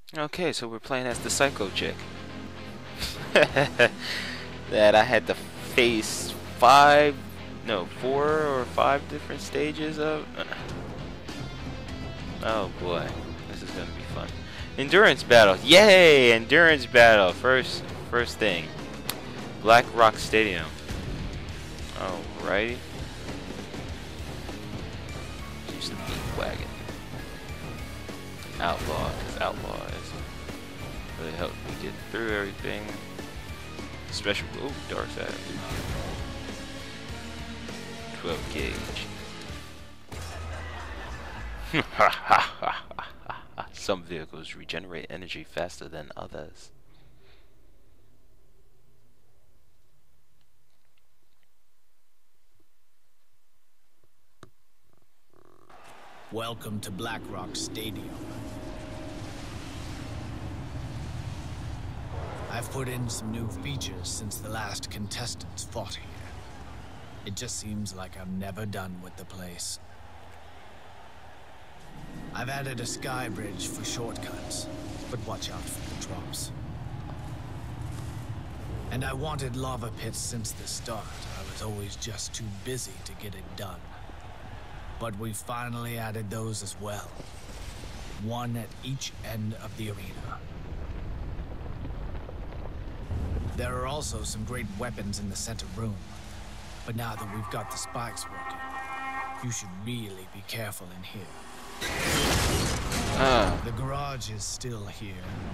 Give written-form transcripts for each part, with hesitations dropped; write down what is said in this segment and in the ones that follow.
Okay, so we're playing as the psycho chick. That I had to face 4 or 5 different stages of. Oh boy, this is gonna be fun. Endurance battle, yay! Endurance battle. First thing, Black Rock Stadium. Alrighty. Use the beat wagon. Outlaw, because outlaw is really helped me get through everything. Special, ooh, dark side. 12 gauge. Some vehicles regenerate energy faster than others. Welcome to Black Rock Stadium. I've put in some new features since the last contestants fought here. It just seems like I'm never done with the place. I've added a sky bridge for shortcuts, but watch out for the drops. And I wanted lava pits since the start. I was always just too busy to get it done. But we finally added those as well. One at each end of the arena. There are also some great weapons in the center room. But now that we've got the spikes working, you should really be careful in here. The garage is still here.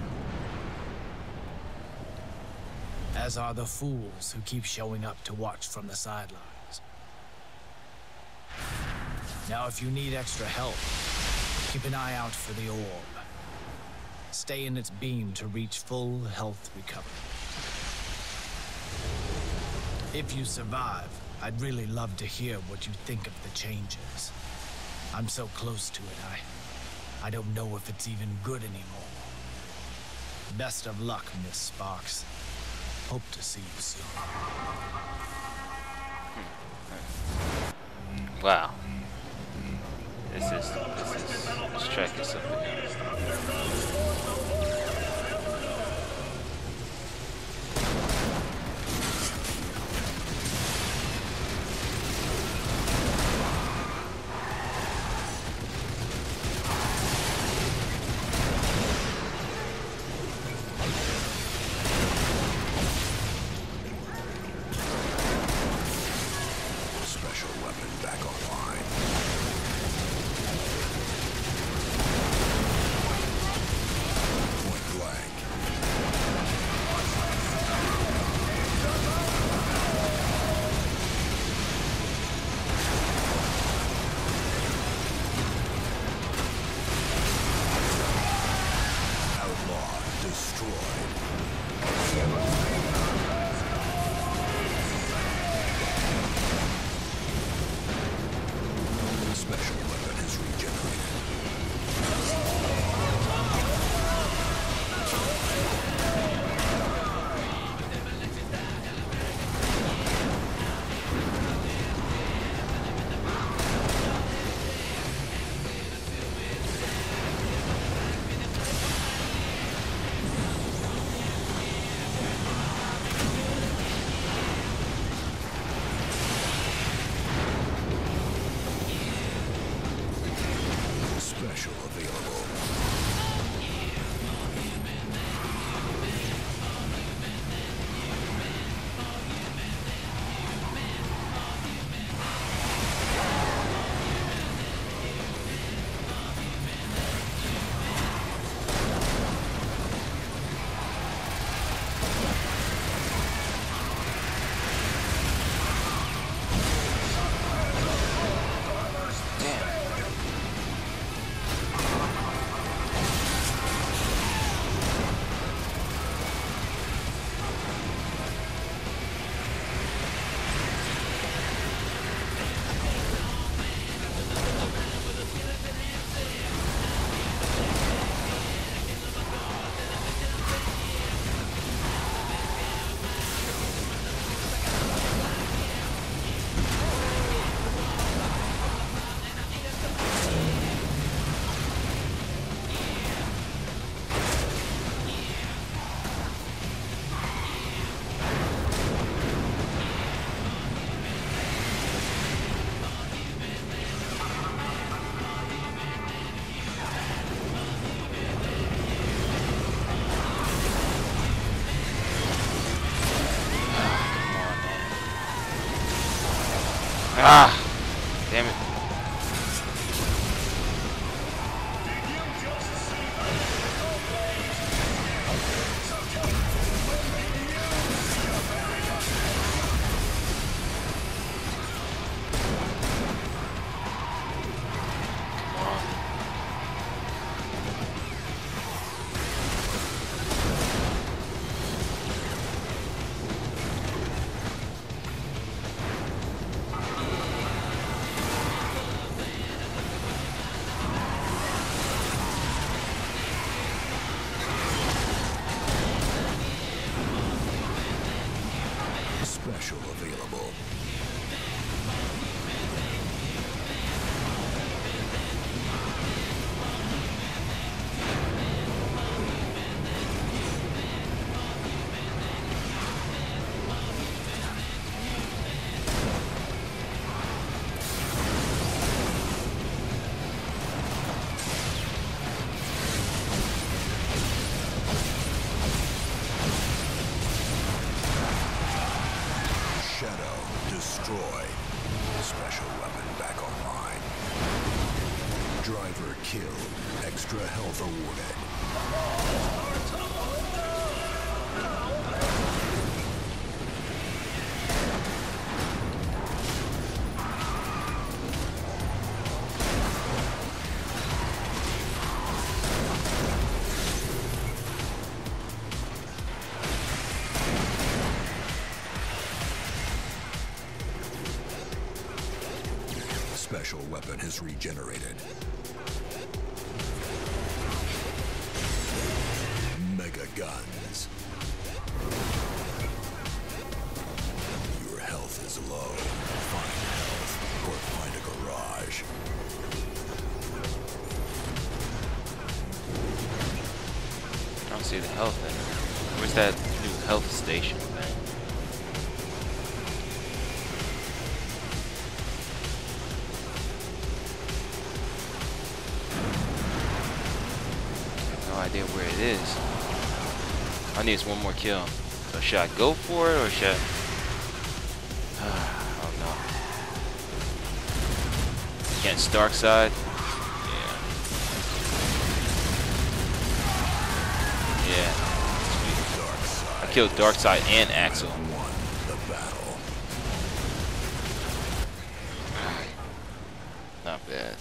As are the fools who keep showing up to watch from the sidelines. Now, if you need extra help, keep an eye out for the orb. Stay in its beam to reach full health recovery. If you survive, I'd really love to hear what you think of the changes. I'm so close to it, I don't know if it's even good anymore. Best of luck, Miss Sparks. Hope to see you soon. Wow. This track is something else. Ah! Damn it. Special available. Destroyed. Special weapon back online. Driver killed. Extra health awarded. Special weapon has regenerated. Mega guns. Your health is low. Find health or find a garage. I don't see the health in it. Where's that new health station thing? No idea where it is. I need one more kill. So should I go for it or should I? I don't know. Against dark side. Yeah. Yeah. Sweet. I killed dark side and Axel. Not bad.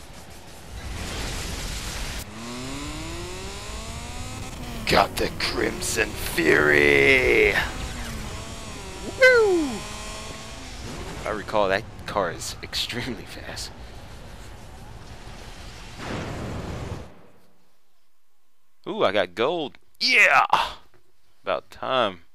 Got the Crimson Fury! Woo! I recall that car is extremely fast. Ooh, I got gold. Yeah! About time.